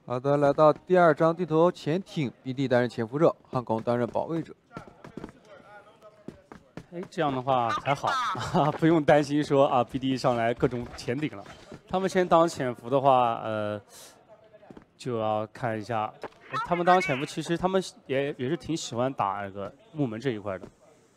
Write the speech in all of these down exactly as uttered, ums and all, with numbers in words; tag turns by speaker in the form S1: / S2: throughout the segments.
S1: 好的，来到第二张地图，潜艇 B D 担任潜伏者，汉宫担任保卫者。
S2: 哎，这样的话还好，啊、不用担心说啊 B D 上来各种潜顶了。他们先当潜伏的话，呃，就要看一下，哎他们当潜伏其实他们也也是挺喜欢打那个木门这一块的。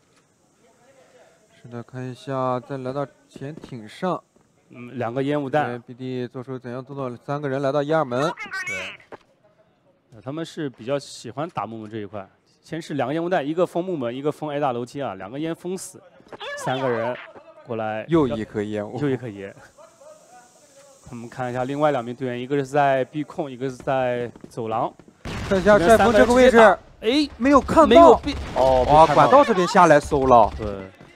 S1: 是的，看一下，再来到潜艇上。
S2: 嗯，两个烟雾弹
S1: ，B D 做出怎样动作？三个人来到一二门。
S2: 对，呃他们是比较喜欢打木门这一块。先是两个烟雾弹，一个封木门，一个封 A 大楼梯啊，两个烟封死，三个人过来。
S1: 又一颗烟雾。
S2: 又一颗烟。我们看一下另外两名队员，一个是在 B 控，一个是在走廊。
S1: 看一下帅风这个位置，
S2: 哎，
S1: 没有看到。
S2: 没有 B 哦，
S1: 哇，管道这边下来搜了。
S2: 对。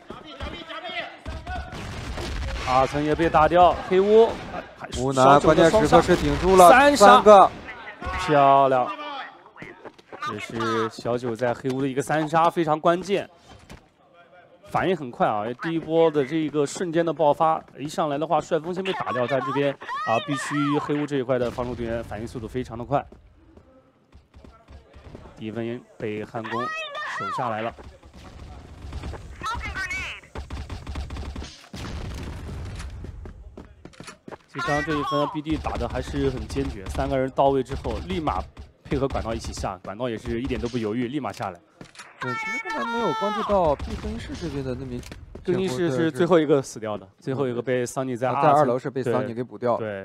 S2: 二层也被打掉，黑屋，
S1: 湖南关键时刻是顶住了
S2: 三
S1: 三个，
S2: 漂亮。这是小九在黑屋的一个三杀，非常关键，反应很快啊！第一波的这个瞬间的爆发，一上来的话，帅风先被打掉，在这边啊，必须黑屋这一块的防守队员反应速度非常的快。第一分被汉宫守下来了。 其实刚刚这一分 ，B D 打的还是很坚决，三个人到位之后，立马配合管道一起下，管道也是一点都不犹豫，立马下来。
S1: 对，其实刚才没有关注到 B 更衣室这边的那名，
S2: 更衣室是最后一个死掉的，最后一个被桑尼在
S1: 在二楼是被桑尼给补掉了。
S2: 对，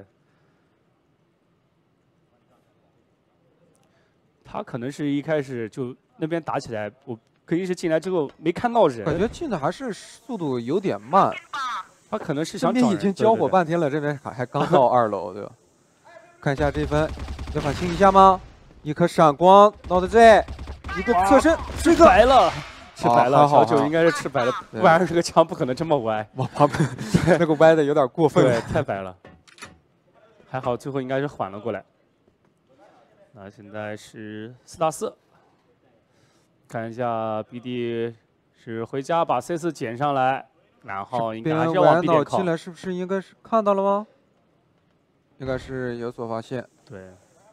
S2: 他可能是一开始就那边打起来，我更衣室进来之后没看到人，
S1: 感觉进的还是速度有点慢。
S2: 他可能是想
S1: 这边已经交火半天了，这边还还刚到二楼，对吧？看一下这分，要反清一下吗？一颗闪光 ，Not Z， 一个侧身，
S2: 吃白了，吃白了，小九应该是吃白了，不然这个枪不可能这么歪，
S1: 往旁边那个歪的有点过分，
S2: 对，太白了。还好最后应该是缓了过来。那现在是四打四，看一下 B D 是回家把 C 四捡上来。 然后应该还是要往 B 点靠。
S1: 进来是不是应该是看到了吗？应该是有所发现。
S2: 对。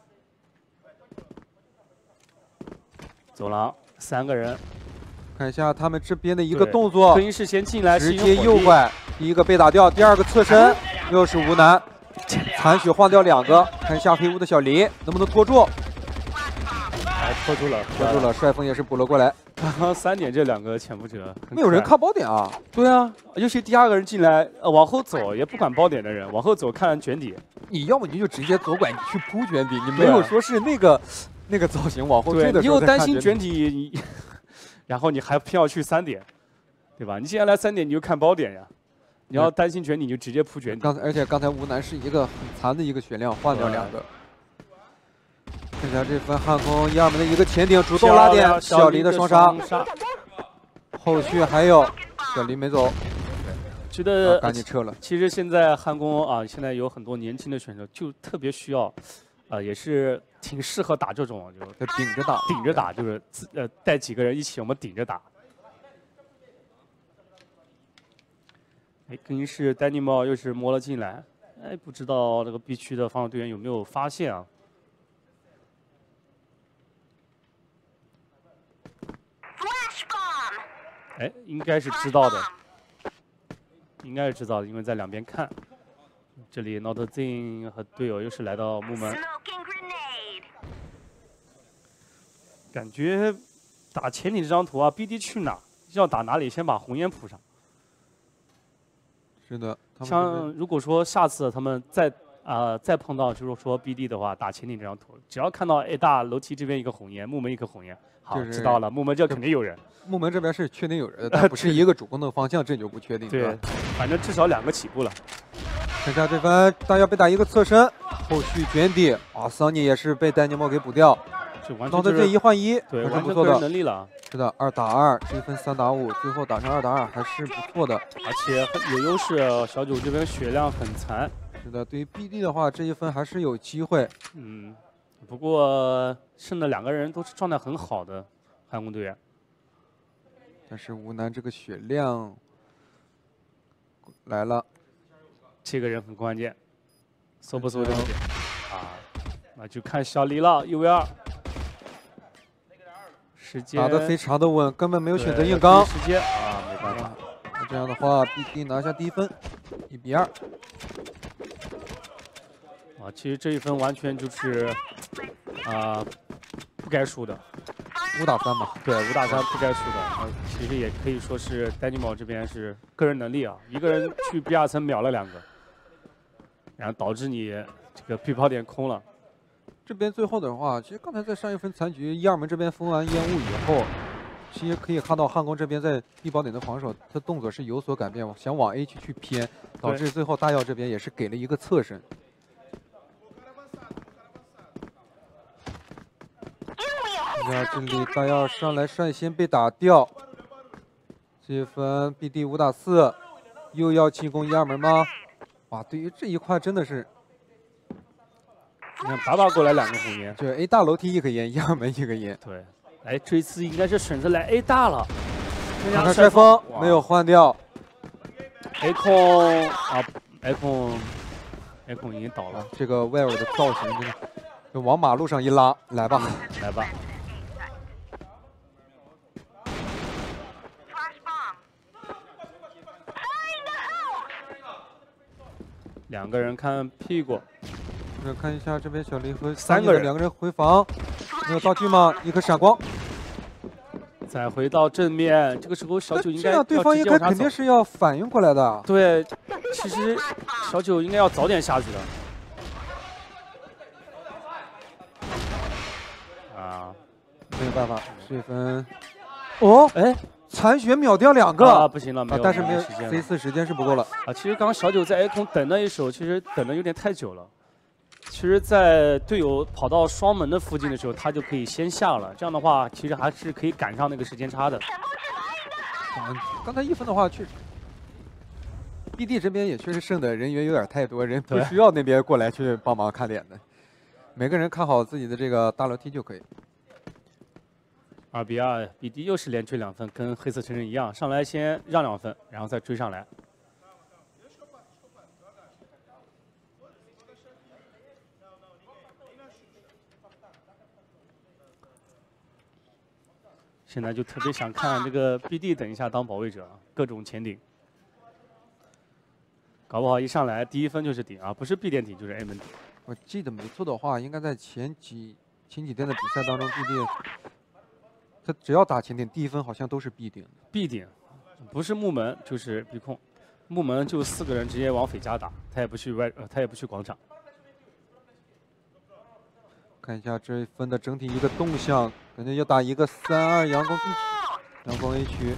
S2: 走廊三个人，
S1: 看一下他们这边的一个动作。
S2: 更衣室先进来，
S1: 直接右拐，第一个被打掉，第二个侧身，又是吴楠，残血换掉两个。看一下黑屋的小林能不能拖住？
S2: 哎，拖住了，
S1: 拖住了。帅风也是补了过来。
S2: 刚刚三点这两个潜伏者，
S1: 没有人看包点啊？
S2: 对啊，尤其第二个人进来，呃，往后走也不管包点的人，往后走看卷底。
S1: 你要么你就直接左拐，你去扑卷底，你没有说是那个那个造型往后追的时候。
S2: 你又担心卷底，你然后你还偏要去三点，对吧？你既然来三点，你就看包点呀。你要担心卷底，你就直接扑卷底。
S1: 刚才而且刚才吴楠是一个很残的一个血量，换掉两个。 看一下这分汉宫一二门的一个前顶主动拉点，小林的双杀，后续还有小林没走，
S2: 觉得、
S1: 啊、赶紧撤了。
S2: 其实现在汉宫啊，现在有很多年轻的选手，就特别需要，呃，也是挺适合打这种，就
S1: 顶着打，
S2: 顶着打，就是呃带几个人一起，我们顶着打。哎，更衣室丹尼猫又是摸了进来，哎，不知道这个 B 区的防守队员有没有发现啊？ 哎，应该是知道的，应该是知道的，因为在两边看。这里 Not Zin 和队友又是来到木门，感觉打潜艇这张图啊 ，B D 去哪要打哪里，先把红烟铺上。
S1: 是的，
S2: 像如果说下次他们再啊、呃、再碰到就是说 B D 的话，打潜艇这张图，只要看到 A 大楼梯这边一个红烟，木门一个红烟，好，
S1: 就是、
S2: 知道了，木门这肯定有人。
S1: 木门这边是确定有人的，但不是一个主攻的方向，这就不确定。
S2: 对，反正至少两个起步了。
S1: 看一下这分，大要被打一个侧身，后续卷底，啊，桑尼也是被丹尼莫给补掉。
S2: 这完
S1: 全是这一换一，
S2: 对，
S1: 还是不错的
S2: 能力了。
S1: 是的，二打二，这一分三打五，最后打成二打二，还是不错的，
S2: 而且有优势。小九这边血量很残。
S1: 是的，对于 B D 的话，这一分还是有机会。
S2: 嗯，不过剩的两个人都是状态很好的汉宫队员。
S1: 但是吴楠这个血量来了，
S2: 这个人很关键，搜不搜这个点啊？ 那就看小黎了，一 v 二。时间
S1: 打得非常的稳，根本没有选择硬刚。
S2: 时间啊，没办法。
S1: 那这样的话 ，B D 拿下第一分，一比二。
S2: 啊，其实这一分完全就是啊、呃、不该输的。
S1: 五打三嘛，
S2: 对，五打三不该输的。啊，其实也可以说是丹尼毛这边是个人能力啊，一个人去 B 二层秒了两个，然后导致你这个 B 跑点空了。
S1: 这边最后的话，其实刚才在上一分残局，一二门这边封完烟雾以后，其实可以看到汉宫这边在 B 宝点的防守，他动作是有所改变，想往 A 区去偏，导致最后大耀这边也是给了一个侧身。那这里大耀上来率先被打掉，这分 B D 五打四，又要进攻一二门吗？哇，对于这一块真的是。
S2: 你看，把把过来两个红烟，
S1: 对 A 大楼梯一个烟，一二门一个烟。
S2: 对，哎，这次应该是选择来 A 大了。
S1: 看看帅风没有换掉
S2: ，A 控啊 ，A 控 ，A 控已经倒了。
S1: 这个威尔的造型真的，就往马路上一拉，来吧，
S2: 来吧。两个人看屁股。
S1: 看一下这边小黎和
S2: 三个人，
S1: 两个人回防，没有道具吗？一颗闪光，
S2: 再回到正面，这个时候小九应该
S1: 这样对方应该肯定是要反应过来的。
S2: 对，其实小九应该要早点下去的。啊，
S1: 没有办法，这分。哦，哎，残血秒掉两个，
S2: 啊，不行了，没有，
S1: 但是没有
S2: C
S1: 四时间是不够了。
S2: 啊，其实刚刚小九在 A 空等那一手，其实等的有点太久了。其实，在队友跑到双门的附近的时候，他就可以先下了。这样的话，其实还是可以赶上那个时间差的。
S1: 嗯，刚才一分的话，确实 ，B D 这边也确实剩的人员有点太多，人不需要那边过来去帮忙看脸的。每个人看好自己的这个大楼梯就可以。
S2: 二比二 ，B D 又是连追两分，跟黑色城镇一样，上来先让两分，然后再追上来。现在就特别想看这个 B D 等一下当保卫者，各种前顶，搞不好一上来第一分就是顶啊，不是 B 点顶就是 A 门顶。
S1: 我记得没错的话，应该在前几前几天的比赛当中 ，B D 他只要打前顶，第一分好像都是 B 顶。
S2: B 顶，不是木门就是 B 控，木门就四个人直接往匪家打，他也不去外，呃，他也不去广场。
S1: 看一下这一分的整体一个动向，感觉要打一个三二佯攻 B 区，佯攻 A 区，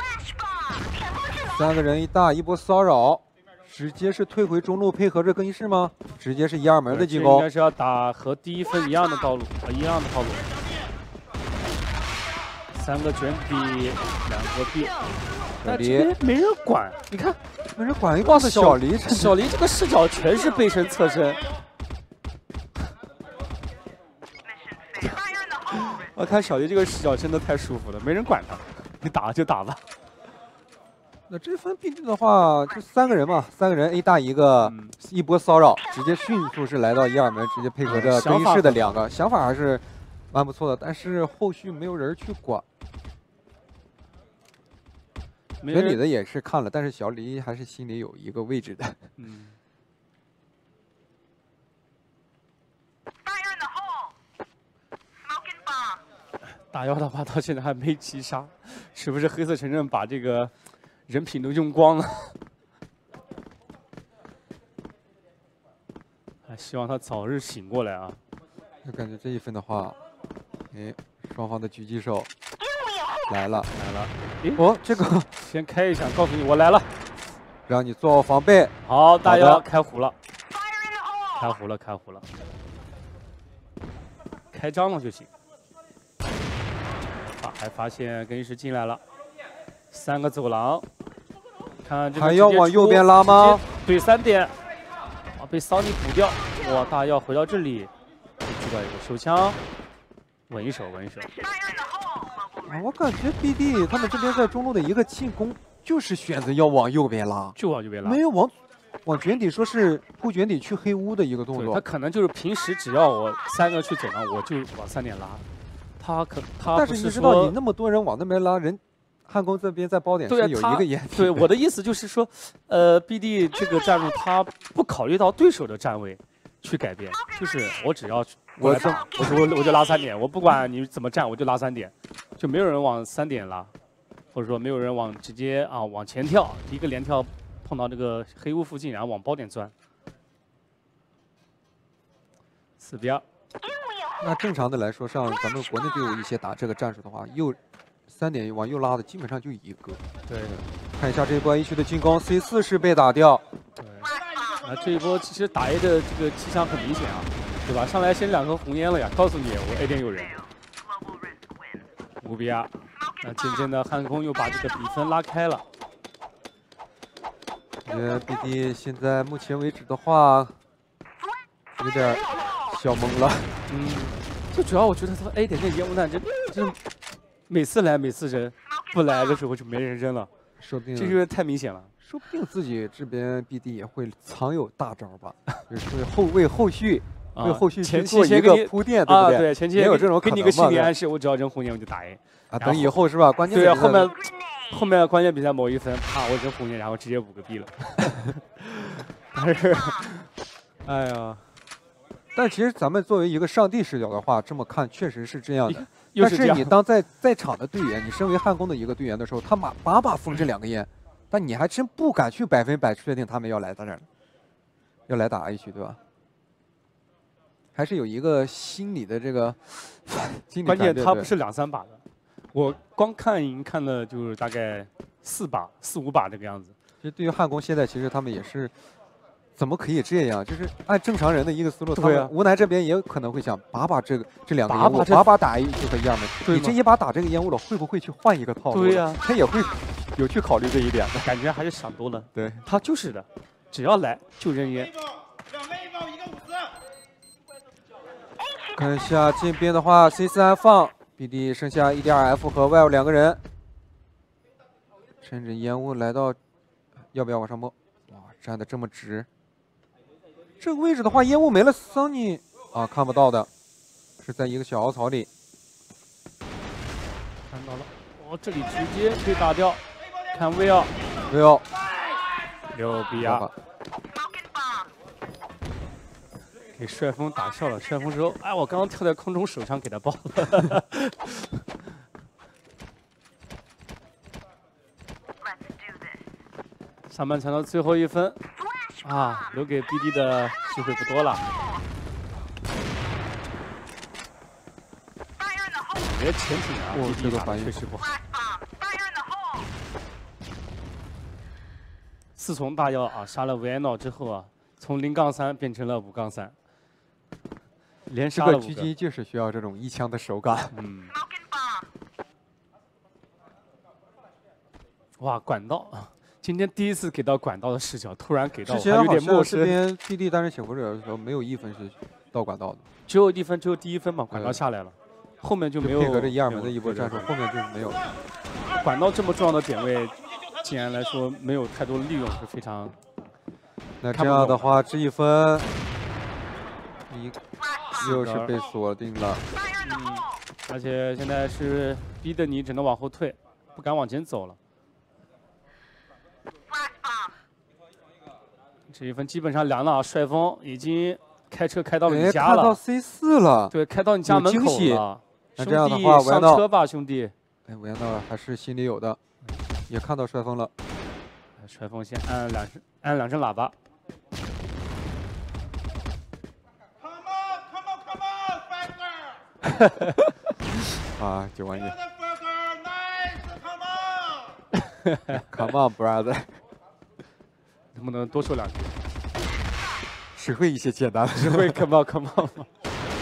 S1: 三个人一大一波骚扰，直接是退回中路配合着更衣室吗？直接是一二门的进攻，
S2: 应该是要打和第一分一样的道路，呃，一样的套路。三个卷笔，两个 B， 但这边没人管，你看，
S1: 没人管一帮子小黎，
S2: 小黎这个视角全是背身侧身。我看小黎这个视角真的太舒服了，没人管他，你打就打吧。
S1: 那这分 B D 的话，就三个人嘛，三个人 A 大一个，嗯、一波骚扰，直接迅速是来到一二门，直接配合着更衣室的两个，想法还是蛮不错的，但是后续没有人去管。学你的也是看了，但是小黎还是心里有一个位置的。
S2: 嗯。大妖的话到现在还没击杀，是不是黑色城镇把这个人品都用光了？还希望他早日醒过来啊！
S1: 就感觉这一分的话，哎，双方的狙击手来了
S2: 来了。
S1: 哦，这个
S2: 先开一枪，告诉你我来了，
S1: 让你做好防备。
S2: 好，大妖开胡了，开胡了，开胡了，开张了就行。还发现更衣室进来了，三个走廊，看这个
S1: 还要往右边拉吗？
S2: 对，三点，啊，被桑尼补掉。哇，大要回到这里，知道一个手枪，稳一手，稳一手。
S1: 啊，我感觉 B D 他们这边在中路的一个进攻，就是选择要往右边拉，
S2: 就往右边拉，
S1: 没有往往卷底说是铺卷底去黑屋的一个动作。
S2: 他可能就是平时只要我三个去走廊，我就往三点拉。他可他
S1: 但是你知道，你那么多人往那边拉，人汉宫这边在包点是有一个掩体。
S2: 对，我的意思就是说，呃 ，B D 这个战术他不考虑到对手的站位去改变，就是我只要我来打，我说我就拉三点，我不管你怎么站，我就拉三点，就没有人往三点拉，或者说没有人往直接啊往前跳，一个连跳碰到这个黑屋附近，然后往包点钻。四比二。
S1: 那正常的来说，像咱们国内队伍一些打这个战术的话，右三点往右拉的基本上就一个。
S2: 对的。
S1: 看一下这一波 A 区的进攻 ，C 四是被打掉。
S2: 对。啊，这一波其实打 A 的这个迹象很明显啊，对吧？上来先两颗红烟了呀，告诉你我 A 点有人。五比二。那渐渐的汉宫又把这个比分拉开了。
S1: 感觉 B D 现在目前为止的话，有点小懵了。
S2: 嗯，最主要我觉得他 A 点那烟雾弹真真每次来每次扔，不来的时候就没人扔了，
S1: 说不定
S2: 这个太明显了。
S1: 说不定自己这边 B D 也会藏有大招吧，就是后为后续为后续去做一个铺垫，对不对？
S2: 啊，对，前期
S1: 也有这种可能
S2: 给你个心理暗示，我只要扔红烟我就打 A。
S1: 啊，等以后是吧？关键
S2: 对啊，后面后面关键比赛某一分，啪，我扔红烟，然后直接五个 B 了。但是，哎呀。
S1: 但其实咱们作为一个上帝视角的话，这么看确实是这样的。
S2: 但
S1: 是你当在在场的队员，你身为汉宫的一个队员的时候，他把把把封这两个烟，但你还真不敢去百分百确定他们要来到这儿，要来打 A 区，对吧？还是有一个心理的这个心理。
S2: 关键他不是两三把的，我光看已经看了就是大概四把、四五把这个样子。
S1: 其实对于汉宫现在，其实他们也是。怎么可以这样？就是按正常人的一个思路，他们无奈这边也有可能会想把把这个这两个烟雾，把把打一就和一样的。你这一把打这个烟雾了，会不会去换一个套路？
S2: 对呀，
S1: 他也会有去考虑这一点的。
S2: 感觉还是想多了。
S1: 对，
S2: 他就是的，只要来就扔烟。
S1: 看一下这边的话 ，C 四安放 ，B D 剩下 E D R F 和 Y 两个人，趁着烟雾来到，要不要往上摸？哇，站的这么直。这个位置的话，烟雾没了，桑尼啊看不到的，是在一个小凹槽里。
S2: 看到了，哦，这里直接被打掉。看 V 二
S1: ，V 二，
S2: 六比二，给帅风打笑了。帅风说：“哎，我刚刚跳在空中，手枪给他爆了。”上半场的最后一分。啊，留给 B D 的机会不多了。我觉得潜艇啊 ，B D 打的确实不好。四重大妖啊，杀了维埃诺之后啊，从零杠三变成了五杠三，连杀了五个。
S1: 狙击就是需要这种一枪的手感。
S2: 嗯。哇，管道。今天第一次给到管道的视角，突然给到我还有点陌生。
S1: 这边 B D 单人潜伏者的时候，没有一分是到管道的，
S2: 只有一分，只有第一分嘛，管道下来了，后面就没有
S1: 配合着一二门的一波战术，后面就是没有了。
S2: 管道这么重要的点位，竟然来说没有太多利用，是非常。
S1: 那这样的话，这一分，一又是被锁定了。
S2: 嗯，而且现在是逼得你只能往后退，不敢往前走了。这一分基本上凉了啊！帅风已经开车开到了你家了，
S1: 看到 C 四了，
S2: 对，开到你家门口了。
S1: 那这样的
S2: 话，上车吧，兄弟。
S1: 哎，维安道还是心里有的，也看到帅风了。
S2: 帅风先按两声，按两声喇叭。
S1: 啊，九万一。Come on, brother。
S2: 能不能多说两句？
S1: 只会一些简单的，
S2: 只会 come on come on 吗？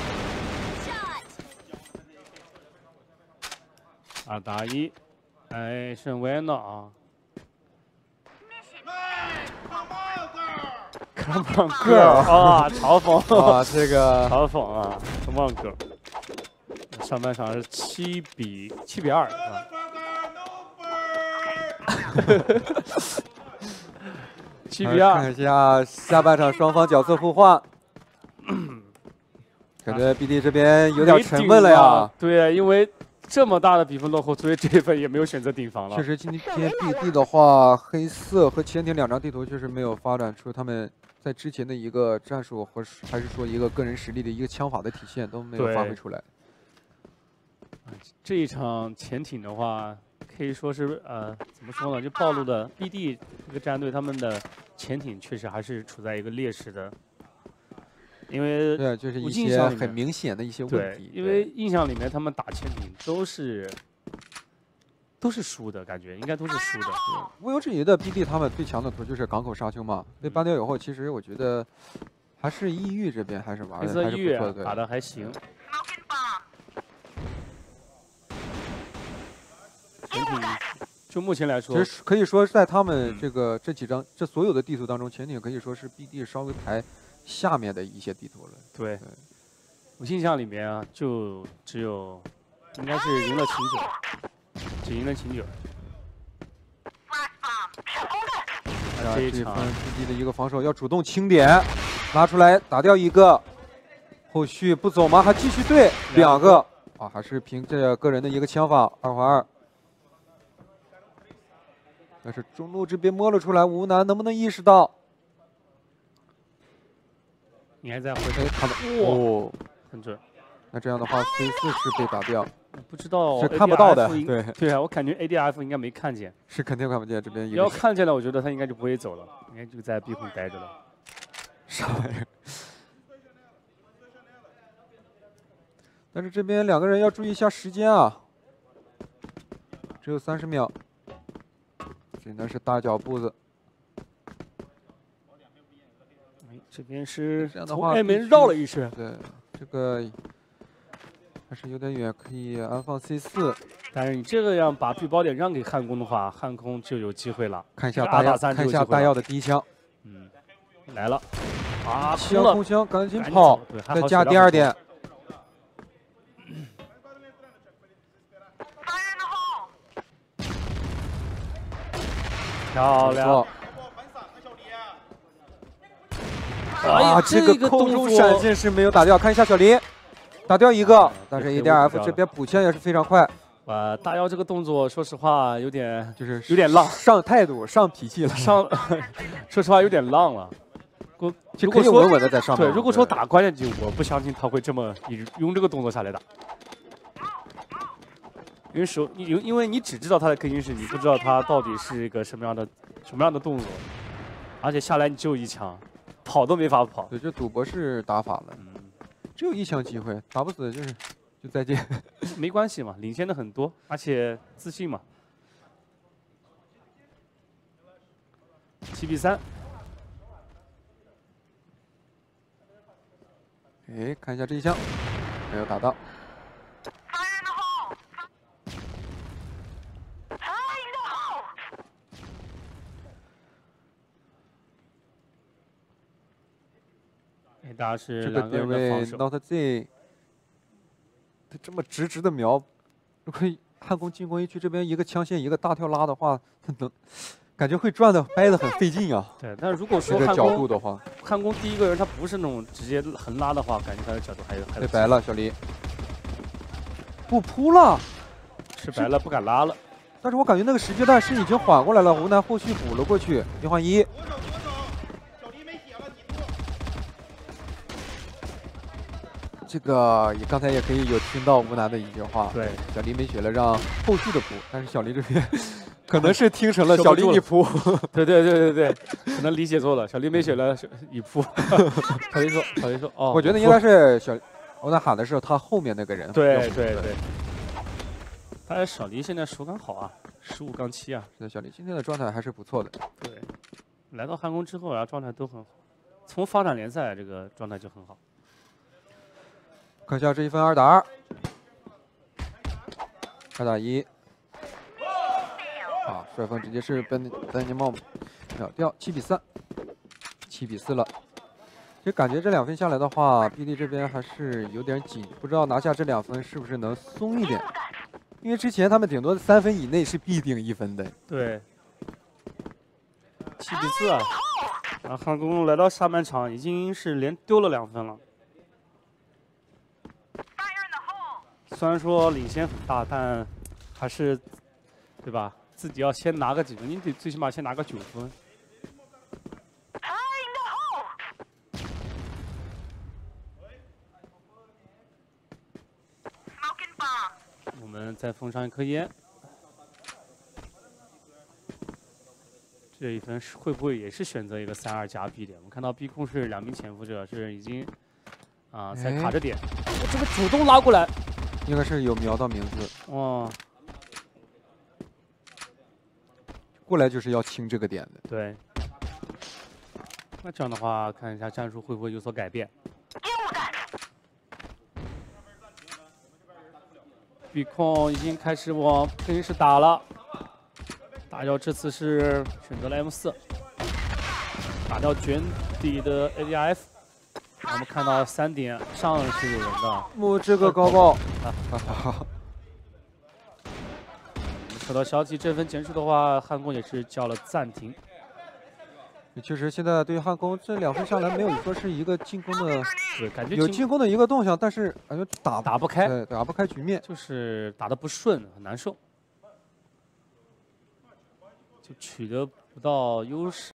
S2: 二打一，哎，剩维安诺啊。Come on girl 啊，嘲讽
S1: 啊，这个
S2: 嘲讽啊 ，Come on girl。上半场是七比七比二啊。 七比二。
S1: 看一下下半场双方角色互换，感觉 B D 这边有点沉闷了呀。
S2: 对，因为这么大的比分落后，所以这一份也没有选择顶防了。
S1: 确实，今天 B D 的话，黑色和潜艇两张地图确实没有发展出他们在之前的一个战术和还是说一个个人实力的一个枪法的体现都没有发挥出来。
S2: 这一场潜艇的话，可以说是呃，怎么说呢？就暴露了 B D 这个战队他们的潜艇确实还是处在一个劣势的，因为
S1: 对，就是一些很明显的一些问题。
S2: 因为印象里面他们打潜艇都是都是输的感觉，应该都是输的。
S1: 毋庸置疑的 ，B D 他们最强的图就是港口沙丘嘛。被ban掉以后，其实我觉得还是异域这边还是玩的还是不错的，
S2: 打的还行。潜艇就目前来说，
S1: 其实可以说在他们这个这几张这所有的地图当中，潜艇可以说是 B D 稍微排下面的一些地图了。
S2: 对，我印象里面啊，就只有应该是赢了秦九，只赢了秦九。
S1: 这一场 B D 的一个防守要主动清点，拿出来打掉一个，后续不走吗？还继续对两个啊，还是凭这个人的一个枪法二换二。但是中路这边摸了出来，吴楠能不能意识到？
S2: 你还在回
S1: 头看到哦，
S2: 很准。
S1: 那这样的话 ，C 四是被打掉，
S2: 不知道
S1: 是看不到的。对
S2: 对啊，我感觉 A D F 应该没看见，
S1: 是肯定看不见。这边
S2: 要看见了，我觉得他应该就不会走了，应该就在 B 控待着了。
S1: 啥玩意儿？但是这边两个人要注意一下时间啊，只有三十秒。只能是大脚步子。
S2: 哎，这边是
S1: 这样的话
S2: ，A 门绕了一圈。
S1: 对，这个还是有点远，可以安放 C 四。
S2: 但是你这个样把 B 包点让给汉宫的话，汉宫就有机会了。
S1: 看一下大药，看一下大药的第一枪。
S2: 嗯，来了。啊，
S1: 空了！空枪，赶紧跑！再加第二点。
S2: 漂亮！
S1: 啊，这个空中闪现是没有打掉，看一下小林，打掉一个，但是 A D F 这边补枪也是非常快。
S2: 呃，大妖这个动作，说实话有点
S1: 就是
S2: 有点浪，
S1: 上态度、上脾气了，
S2: 上，说实话有点浪了。我
S1: 就可以稳稳的在上面。
S2: 对，如果说打关键局，我不相信他会这么用这个动作下来打。因为手，因因为你只知道他的更新是，你不知道他到底是一个什么样的什么样的动作，而且下来你只有一枪，跑都没法跑。
S1: 对，这赌博是打法了，嗯，只有一枪机会，打不死就是就再见。
S2: 没关系嘛，领先的很多，而且自信嘛。七比三。
S1: 哎，看一下这一枪，没有打到。
S2: 大家是
S1: 这个点位 Not Z， 他这么直直的瞄，如果汉宫进攻一区这边一个枪线一个大跳拉的话，他能感觉会转的掰的很费劲啊。
S2: 对，但是如果说
S1: 这个角度的话，
S2: 汉宫第一个人他不是那种直接横拉的话，感觉他的角度还有还
S1: 被白了，小黎不扑了，
S2: 是白了不敢拉了。
S1: 但是我感觉那个时间段是已经缓过来了，无奈后续补了过去，一换一。这个也刚才也可以有听到吴楠的一句话，
S2: 对，
S1: 小黎没血了，让后续的扑，但是小黎这边可能是听成了小黎你扑，
S2: 对对对对对，可能理解错了，小黎没血了，你扑，小黎说，小黎说，哦，
S1: 我觉得应该是小吴楠喊的是他后面那个人，
S2: 对对对，但是小黎现在手感好啊，十五杠七啊，
S1: 小黎今天的状态还是不错的，
S2: 对，来到汉宫之后啊，状态都很好，从发展联赛这个状态就很好。
S1: 看一下这一分二打二，二打一，啊，帅风直接是本本尼帽秒掉，七比三，七比四了。其实感觉这两分下来的话 ，B D 这边还是有点紧，不知道拿下这两分是不是能松一点？因为之前他们顶多三分以内是必定一分的。
S2: 对，七比四啊， 啊，汉宫来到下半场已经是连丢了两分了。虽然说领先很大，但还是，对吧？自己要先拿个几分，你得最起码先拿个九分。我们再封上一颗烟。 这一分是会不会也是选择一个三二加 B 点？我们看到 B 控是两名潜伏者是已经啊在卡着点，我这个主动拉过来，
S1: 应该是有瞄到名字。
S2: 哦，
S1: 过来就是要清这个点的。
S2: 对。那这样的话，看一下战术会不会有所改变。B 控已经开始往更衣室打了。 大雕这次是选择了 M 四，打掉卷底的 A D F。我们看到三点上是有人的，
S1: 我这个高爆！
S2: 收到消息，这份结束的话，汉宫也是叫了暂停。
S1: 确实，现在对于汉宫这两分下来，没有说是一个进攻的，
S2: 对，感觉
S1: 有进攻的一个动向，但是感觉打
S2: 打不开，
S1: 对，打不开局面，
S2: 就是打得不顺，很难受。 就取得不到优势。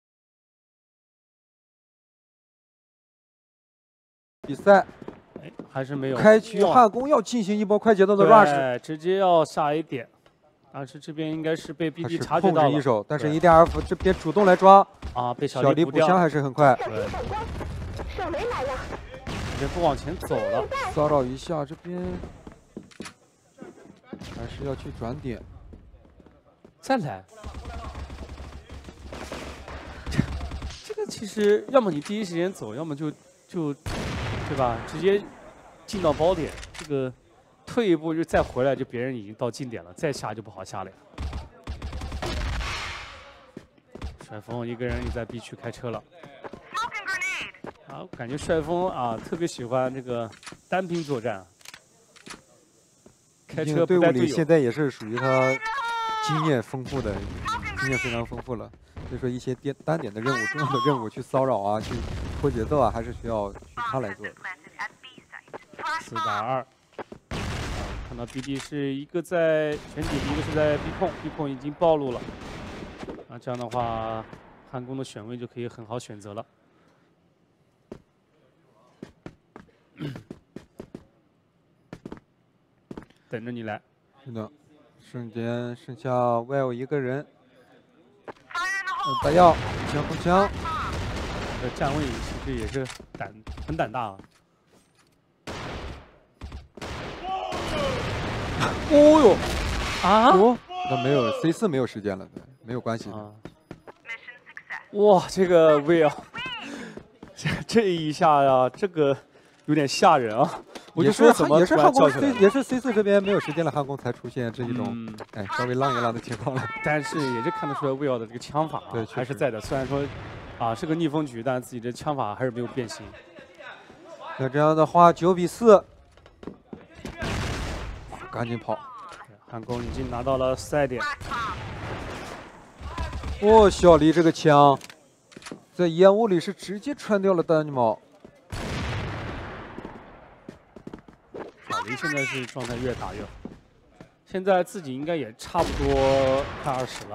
S1: 比赛，
S2: 哎， 还是没有。
S1: 开局汉宫要进行一波快节奏的 rush，
S2: 直接要下一点。但是这边应该是被 B B 察觉
S1: 到了，一手，但是 E D F 这边主动来抓
S2: 啊，被
S1: 小黎补枪还是很快。
S2: 对，手雷来了，直接不往前走了，
S1: 骚扰一下这边，还是要去转点，
S2: 再来。这这个其实要么你第一时间走，要么就就对吧，直接进到包点，这个。 退一步就再回来，就别人已经到近点了，再下就不好下了呀。帅风一个人也在 B 区开车了。啊，我感觉帅风啊特别喜欢这个单兵作战，开车
S1: 队伍里现在也是属于他经验丰富的，经验非常丰富了。所以说一些单单点的任务、重要的任务去骚扰啊、去拖节奏啊，还是需要去他来做的。
S2: 四打二。 看到 B D 是一个在全体，一个是在 B 控 ，B 控已经暴露了。啊，这样的话，汉宫的选位就可以很好选择了。等着你来。
S1: 是的，瞬间剩下 Well 一个人。打药，枪空枪。
S2: 这站位其实也是胆很胆大啊。 哦呦，啊！
S1: 哦，那没有 C 四没有时间了，对，没有关系的。啊、
S2: 哇，这个 Will， 这这一下呀，这个有点吓人啊！我就说怎么
S1: 也是汉宫 C 也是 C 四这边没有时间了，汉宫才出现这一种、嗯、哎稍微浪一浪的情况了。
S2: 但是也是看得出来 Will 的这个枪法、啊、
S1: 对
S2: 还是在的，虽然说啊是个逆风局，但自己的枪法还是没有变形。
S1: 那这样的话，九比四。 赶紧跑！
S2: 汉宫已经拿到了赛点。
S1: 哦，小黎这个枪，在烟雾里是直接穿掉了丹尼猫。
S2: 小黎现在是状态越打越好，现在自己应该也差不多快二十了。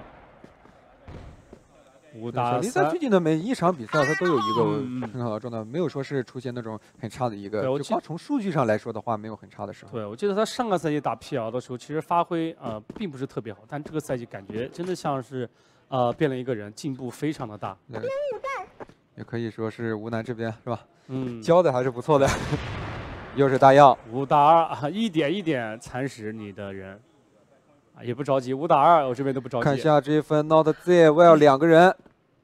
S2: 五打三。
S1: 小黎在最近的每一场比赛，他都有一个很好的状态，没有说是出现那种很差的一个。就光从数据上来说的话，没有很差的时候。
S2: 对，我记得他上个赛季打 P L 的时候，其实发挥呃并不是特别好，但这个赛季感觉真的像是呃变了一个人，进步非常的大。
S1: 对，也可以说是吴楠这边是吧？
S2: 嗯，
S1: 教的还是不错的。又是大样，
S2: 五打二，一点一点蚕食你的人。 啊，也不着急，五打二，我这边都不着急。
S1: 看一下这一分 ，Not Z Well 两个人，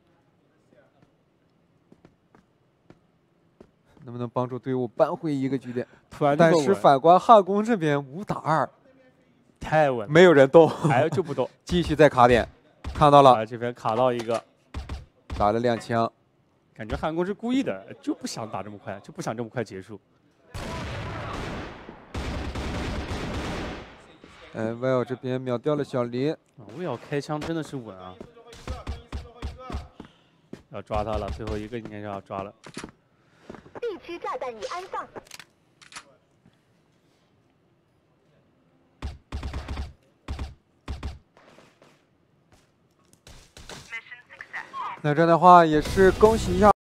S1: 能不能帮助队伍扳回一个局点？
S2: 突然，
S1: 但是反观汉宫这边五打二，
S2: 太稳，
S1: 没有人动，
S2: 哎，就不动，
S1: 继续在卡点，看到了，
S2: 啊、这边卡到一个，
S1: 打了两枪，
S2: 感觉汉宫是故意的，就不想打这么快，就不想这么快结束。
S1: 呃 ，Well 这边秒掉了小黎。
S2: 啊 ，Will 开枪真的是稳啊！要抓他了，最后一个应该是要抓了。
S3: 地区炸弹已安放。
S1: 那这样的话也是恭喜一下。